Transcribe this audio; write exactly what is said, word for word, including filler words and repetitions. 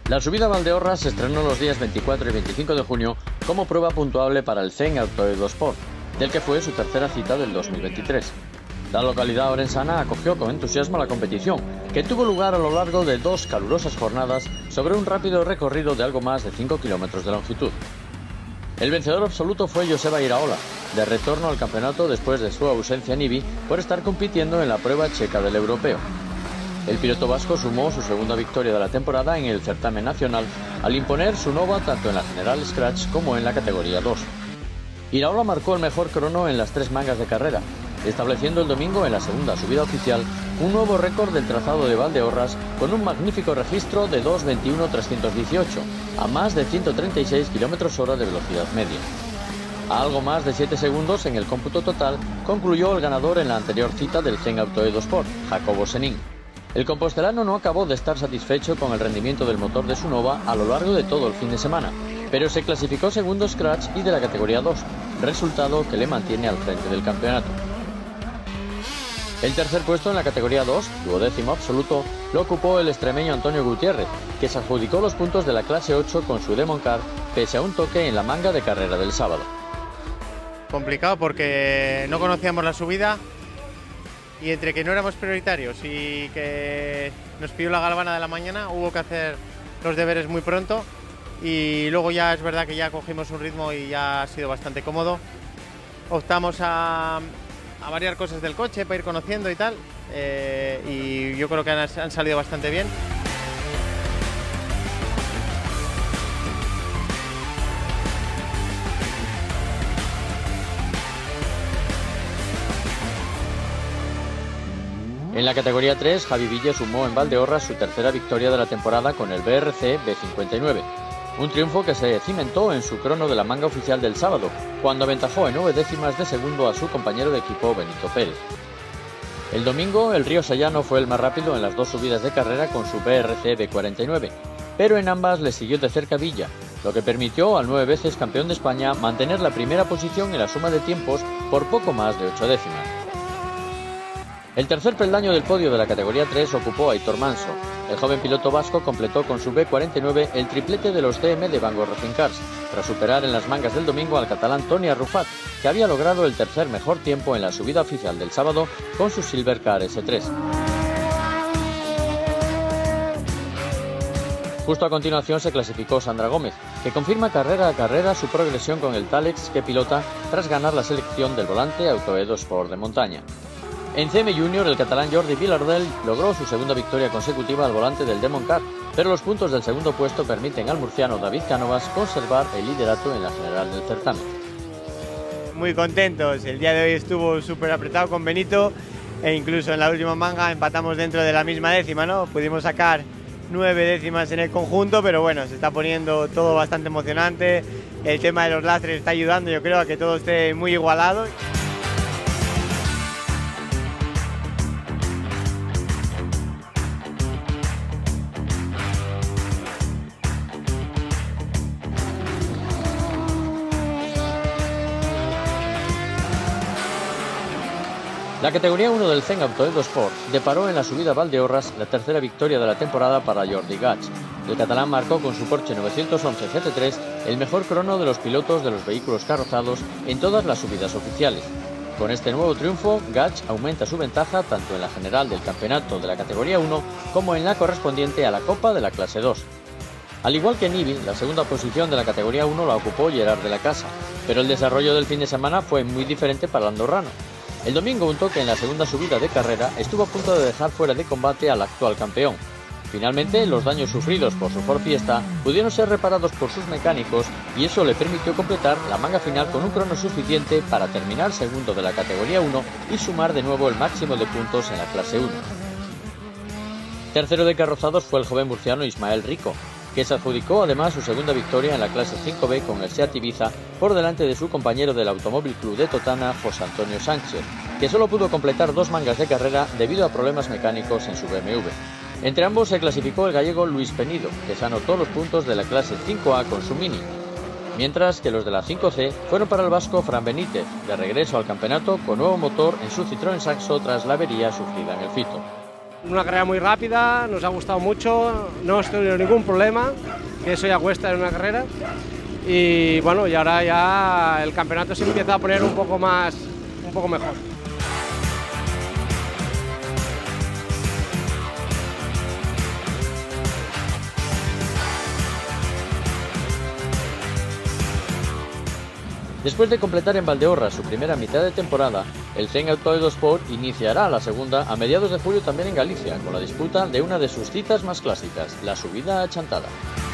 La subida a Valdeorras se estrenó los días veinticuatro y veinticinco de junio como prueba puntuable para el Zen Autoedosport, del que fue su tercera cita del dos mil veintitrés. La localidad orensana acogió con entusiasmo la competición, que tuvo lugar a lo largo de dos calurosas jornadas sobre un rápido recorrido de algo más de cinco kilómetros de longitud. El vencedor absoluto fue Joseba Iraola, de retorno al campeonato después de su ausencia en Ibi por estar compitiendo en la prueba checa del europeo. El piloto vasco sumó su segunda victoria de la temporada en el certamen nacional al imponer su nova tanto en la General Scratch como en la categoría dos. Iraola marcó el mejor crono en las tres mangas de carrera, estableciendo el domingo en la segunda subida oficial un nuevo récord del trazado de Valdeorras con un magnífico registro de dos veintiuno trescientos dieciocho, a más de ciento treinta y seis kilómetros hora de velocidad media. A algo más de siete segundos en el cómputo total concluyó el ganador en la anterior cita del Zen Autoedosport, Jacobo Senin. El compostelano no acabó de estar satisfecho con el rendimiento del motor de su Nova a lo largo de todo el fin de semana, pero se clasificó segundo Scratch y de la categoría dos, resultado que le mantiene al frente del campeonato. El tercer puesto en la categoría dos, duodécimo absoluto, lo ocupó el extremeño Antonio Gutiérrez, que se adjudicó los puntos de la clase ocho con su Demon Car, pese a un toque en la manga de carrera del sábado. Complicado porque no conocíamos la subida y entre que no éramos prioritarios y que nos pidió la galvana de la mañana, hubo que hacer los deberes muy pronto y luego ya es verdad que ya cogimos un ritmo y ya ha sido bastante cómodo. Optamos a, a variar cosas del coche para ir conociendo y tal, eh, y yo creo que han, han salido bastante bien. En la categoría tres, Javi Villa sumó en Valdeorras su tercera victoria de la temporada con el B R C B cincuenta y nueve. Un triunfo que se cimentó en su crono de la manga oficial del sábado, cuando aventajó en nueve décimas de segundo a su compañero de equipo Benito Pérez. El domingo, el Río Sayano fue el más rápido en las dos subidas de carrera con su B R C B cuarenta y nueve, pero en ambas le siguió de cerca Villa, lo que permitió al nueve veces campeón de España mantener la primera posición en la suma de tiempos por poco más de ocho décimas. El tercer peldaño del podio de la categoría tres ocupó Aitor Manso. El joven piloto vasco completó con su B cuarenta y nueve el triplete de los C M de Vango Racing Cars, tras superar en las mangas del domingo al catalán Toni Arrufat, que había logrado el tercer mejor tiempo en la subida oficial del sábado con su Silvercar S tres. Justo a continuación se clasificó Sandra Gómez, que confirma carrera a carrera su progresión con el Talex que pilota tras ganar la selección del volante Autoedosport de montaña. En C M Junior, el catalán Jordi Vilardell logró su segunda victoria consecutiva al volante del Demon Car, pero los puntos del segundo puesto permiten al murciano David Cánovas conservar el liderato en la general del certamen. Muy contentos, el día de hoy estuvo súper apretado con Benito e incluso en la última manga empatamos dentro de la misma décima, ¿no? Pudimos sacar nueve décimas en el conjunto, pero bueno, se está poniendo todo bastante emocionante, el tema de los lastres está ayudando, yo creo, a que todo esté muy igualado. La categoría uno del Zen Autoedosport deparó en la subida a Valdeorras la tercera victoria de la temporada para Jordi Gach. El catalán marcó con su Porsche novecientos once G T tres el mejor crono de los pilotos de los vehículos carrozados en todas las subidas oficiales. Con este nuevo triunfo, Gach aumenta su ventaja tanto en la general del campeonato de la categoría uno como en la correspondiente a la Copa de la clase dos. Al igual que en Ibi, la segunda posición de la categoría uno la ocupó Gerard de la Casa, pero el desarrollo del fin de semana fue muy diferente para el andorrano. El domingo, un toque en la segunda subida de carrera estuvo a punto de dejar fuera de combate al actual campeón. Finalmente, los daños sufridos por su Ford Fiesta pudieron ser reparados por sus mecánicos y eso le permitió completar la manga final con un crono suficiente para terminar segundo de la categoría uno y sumar de nuevo el máximo de puntos en la clase uno. Tercero de carrozados fue el joven murciano Ismael Rico, que se adjudicó además su segunda victoria en la clase cinco B con el Seat Ibiza por delante de su compañero del Automóvil Club de Totana, José Antonio Sánchez, que solo pudo completar dos mangas de carrera debido a problemas mecánicos en su B M W. Entre ambos se clasificó el gallego Luis Penido, que se anotó los puntos de la clase cinco A con su Mini, mientras que los de la cinco C fueron para el vasco Fran Benítez, de regreso al campeonato con nuevo motor en su Citroën Saxo tras la avería sufrida en el Fito. Una carrera muy rápida, nos ha gustado mucho, no hemos tenido ningún problema, que eso ya cuesta en una carrera. Y bueno, y ahora ya el campeonato se empieza a poner un poco más, un poco mejor. Después de completar en Valdeorras su primera mitad de temporada, el Zen Autoedosport iniciará la segunda a mediados de julio también en Galicia, con la disputa de una de sus citas más clásicas, la subida a Chantada.